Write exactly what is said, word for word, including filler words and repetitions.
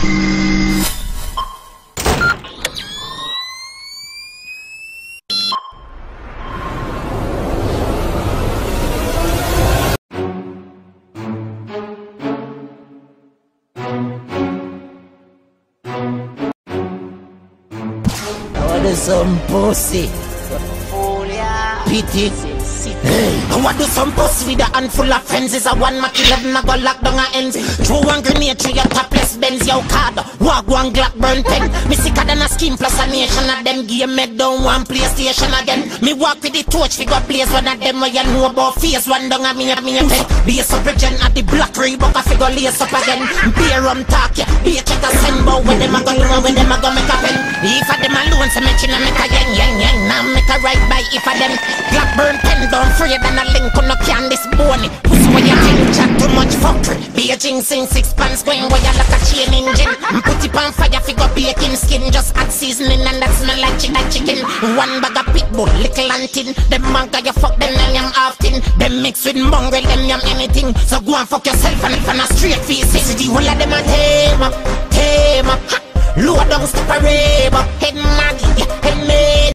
Some pussy. Pity. Hey, I want do some pussy with a handful of friends. Is a one Mac eleven, I go lock down a ends. Throw one grenade to your topless Benz, yo card. Walk one Glock burn pen. Me sicker than a scheme plus a nation of them. Game make down one PlayStation again. Me walk with the torch, we got blaze one of them. Where you know about face one down a me a me a pen. Be a subregent at the black Reebok, I figure lace up again. Be a rum talk, yeah. Be a check a send bow. When them a go do and when them a go make a pen. If a them alone, so mention a make a yang yang yang. Now make a right by if a them. Glock burn pen down afraid than a link on no can this bony. Pussy when you think chat too much fuckery. Beijing sing six pants going where you like a chain engine. Put it on fire figure baking skin. Just add seasoning and that smell like chicken chicken. One bag of pitbull, little and tin. Them manga you fuck them and yam often. Them mix with mongrel them yam anything. So go and fuck yourself and if on a straight face. See the whole of them a tame up, tame up. Low down step a rave up. Head maggie, head me.